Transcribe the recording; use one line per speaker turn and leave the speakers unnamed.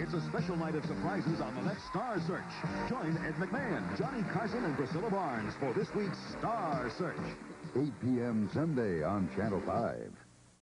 It's a special night of surprises on the next Star Search. Join Ed McMahon, Johnny Carson, and Priscilla Barnes for this week's Star Search.
8 p.m. Sunday on Channel 5.